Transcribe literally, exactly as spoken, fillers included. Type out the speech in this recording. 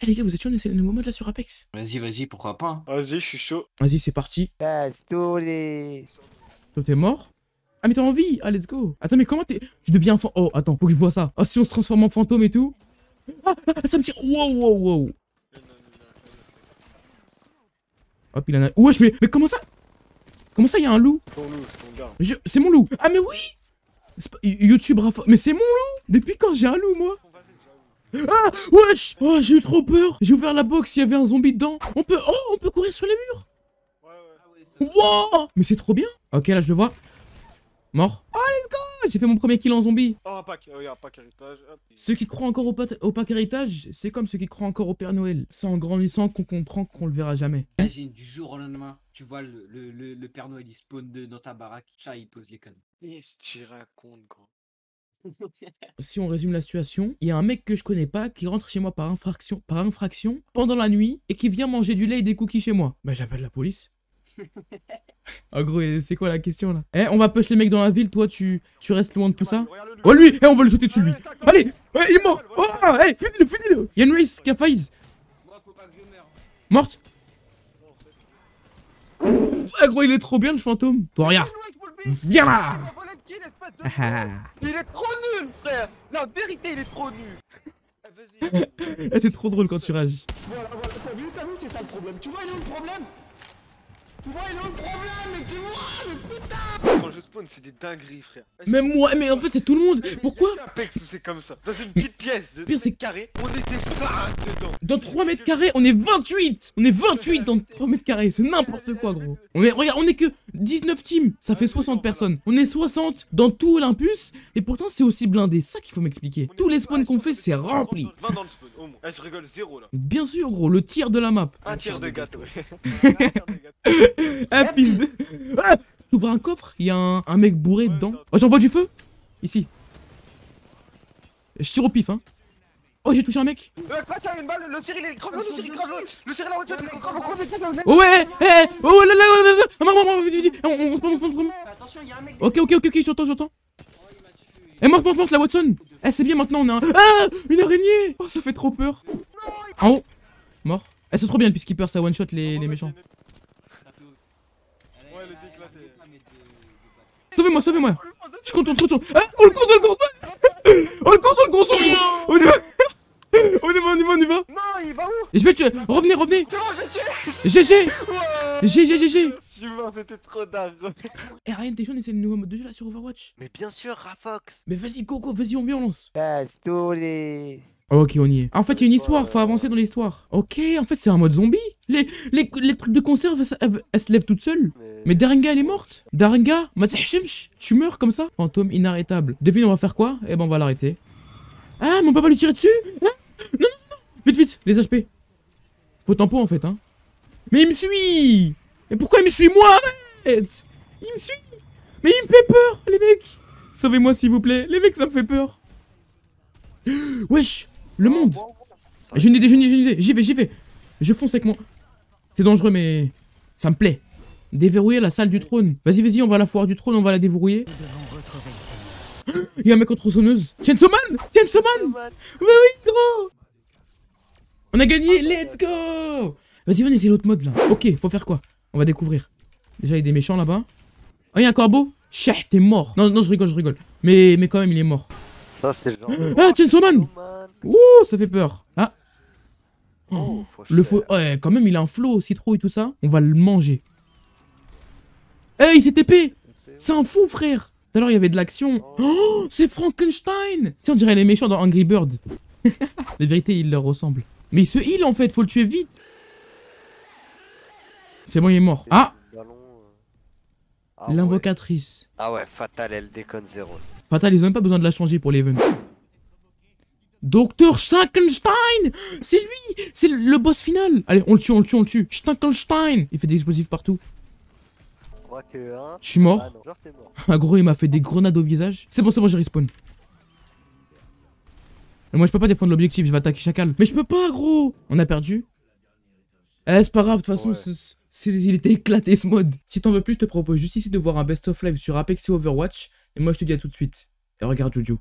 Eh les gars, vous êtes chaud, on essaie le nouveau mode là sur Apex? Vas-y, vas-y, pourquoi pas. Hein. Vas-y, je suis chaud. Vas-y, c'est parti. Pastole. Toi, t'es mort? Ah, mais t'es en vie. Ah, let's go. Attends, mais comment t'es... Tu deviens un fantôme. Oh, attends, faut que je vois ça. Oh, si on se transforme en fantôme et tout. Ah, ah, ça me tire. Wow, wow, wow. Hop, il en a... Wesh, mais, mais comment ça? Comment ça, il y a un loup? Ton loup, c'est ton gars. Je... C'est mon loup. Ah, mais oui. Pas... YouTube Rafa... Mais c'est mon loup. Depuis quand j'ai un loup, moi? Ah, wesh. Oh, j'ai eu trop peur. J'ai ouvert la box, il y avait un zombie dedans. On peut... Oh, on peut courir sur les murs. Ouais, ouais. Wow. Mais c'est trop bien. Ok, là, je le vois. Mort. Oh, let's go. J'ai fait mon premier kill en zombie. Oh, un pack. Oh, regarde, pack héritage. Hop. Ceux qui croient encore au, au pack héritage, c'est comme ceux qui croient encore au Père Noël. C'est en grandissant qu'on comprend qu'on le verra jamais. Imagine, du jour au lendemain, tu vois le, le, le, le Père Noël, il spawn de, dans ta baraque. Chat, il pose les connes. Qu'est-ce que tu racontes, gros? Si on résume la situation, il y a un mec que je connais pas qui rentre chez moi par infraction, par infraction pendant la nuit et qui vient manger du lait et des cookies chez moi. Bah j'appelle la police. En gros, c'est quoi la question là? Eh, on va push les mecs dans la ville, toi tu, tu restes loin de tout ça. Oh lui, eh, on va le sauter dessus lui. Allez, eh, il est mort. Oh, eh, finis-le, finis-le. Il y a une race qui a failli. Morte. Ah gros, il est trop bien le fantôme. Toi regarde. Viens là. Il est trop nul, frère. La vérité, il est trop nul. Vas-y. Eh, c'est trop drôle quand tu réagis. Voilà, voilà, t'as vu, t'as vu, c'est ça le problème. Tu vois, il est où le problème? Tu vois, il est où le problème? Mais tu vois, mais putain. Quand je spawn, c'est des dingueries, frère. Mais moi, mais en fait c'est tout le monde. Pourquoi? Apex, c'est comme ça. Dans une petite pièce de Pire, c'est- deux carrés, on était cinq dedans. Dans trois mètres carrés, on est vingt-huit. On est vingt-huit dans trois mètres carrés. C'est n'importe quoi, gros. On est, regarde, on est que dix-neuf teams. Ça fait soixante personnes. On est soixante dans tout Olympus. Et pourtant, c'est aussi blindé. C'est ça qu'il faut m'expliquer. Tous les spawns qu'on fait, c'est rempli. vingt dans le spawn, au moins. Eh, je rigole, zéro là. Bien sûr, gros. Le tir de la map. Un tir de gâteau. Un tir de gâteau. Ah, fils de... Ah, t'ouvres un coffre, il y a un, un mec bourré dedans. Oh, j'envoie du feu. Ici. Je tire au pif, hein. Oh, j'ai touché un mec. Euh, pas qu'il y a une balle, le Cyril, il est crave, le Cyril, crave, le Cyril, la voiture, il est crave, crave, Oh ouais, eh, oh là là là là là. Ah, maman, maman, vite, vite, on, on se prend, on se prend, on se prend. Attention, il y a un mec. Ok, ok, ok, ok, j'entends, j'entends. Eh, monte, monte, monte, la Watson. Eh, c'est bien, maintenant, on a un... Ah, une araignée. Oh, ça fait trop peur. En haut. Mort. Eh, c'est trop bien, le peacekeeper, ça one-shot les, les méchants. Ouais, elle est éclatée. Sauvez-moi, sauvez-moi. Je contourne, je contourne. Ah, on le contourne, on le contourne. On le contourne, gros son. On y va. On y va, on y va, on y va. Non, il va où? Et je vais tuer. Revenez, revenez. C'est bon, je vais tuer. G G. Ouais. G G, G G. Tu vois, c'était trop dingue. Eh, Ryan, t'es chaud, on essaie le nouveau mode de jeu là sur Overwatch. Mais bien sûr, Rafox. Mais vas-y, go, go, vas-y, on violence. Pastole. Ok, on y est. Ah, en fait, il y a une histoire, faut avancer dans l'histoire. Ok, en fait, c'est un mode zombie. Les, les, les trucs de conserve, elles, elles- elles se lèvent toutes seules. Mais Darenga, elle est morte. Darenga, Matahshimsh, tu meurs comme ça. Fantôme inarrêtable. Devine, on va faire quoi? Eh ben, on va l'arrêter. Ah, mais on peut pas lui tirer dessus? Hein? Non, non, non. Vite, vite, les H P. Faut tempo, en fait, hein. Mais il me suit. Mais pourquoi il me suit, moi? Arrête. Il me suit. Mais il me fait peur, les mecs. Sauvez-moi, s'il vous plaît. Les mecs, ça me fait peur. Wesh, le monde. J'ai une idée, j'ai une idée, j'ai une idée. J'y vais, j'y vais. Je fonce avec moi. C'est dangereux, mais ça me plaît. Déverrouiller la salle du trône. Vas-y, vas-y, on va à la foire du trône, on va la déverrouiller. Il y a un mec en tronçonneuse. Chainsaw Man, Chainsaw Man. Bah oui, gros. On a gagné, let's go. Vas-y, venez, c'est l'autre mode là. Ok, faut faire quoi? On va découvrir. Déjà, il y a des méchants là-bas. Oh, il y a un corbeau. Chah, t'es mort. Non, non, je rigole, je rigole. Mais, mais quand même, il est mort. Ça, c'est le genre. Ah, Chainsaw Man. Ouh, ça fait peur. Ah. Oh, Le faux. Ouais, quand même, il a un flow, citrouille, tout ça. On va le manger. Hey, il s'est T P. C'est un fou, frère. Tout à l'heure, il y avait de l'action. Oh, c'est Frankenstein. Tiens, on dirait les méchants dans Angry Bird. La vérité, il leur ressemble. Mais il se heal, en fait. Faut le tuer vite. C'est bon, il est mort. Ah, l'invocatrice. Ah ouais, Fatal, elle déconne zéro. Fatal, ils ont même pas besoin de la changer pour l'event. Docteur Frankenstein. C'est lui. C'est le, le boss final. Allez, on le tue, on le tue, on le tue. Frankenstein. Il fait des explosifs partout. Je crois que, hein. Je suis mort. Ah non, genre t'es mort. Ah gros, il m'a fait des grenades au visage. C'est bon, c'est bon, j'ai respawn. Mais moi, je peux pas défendre l'objectif, je vais attaquer Chacal. Mais je peux pas, gros. On a perdu. Eh, c'est pas grave, de toute façon, Ouais. c'est- c'est- il était éclaté ce mode. Si t'en veux plus, je te propose juste ici de voir un best of live sur Apex et Overwatch. Et moi, je te dis à tout de suite. Et regarde Jojo.